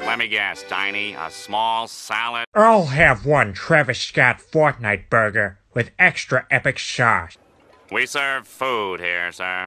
Let me guess, Tiny, a small salad? I'll have one Travis Scott Fortnite burger with extra epic sauce. We serve food here, sir.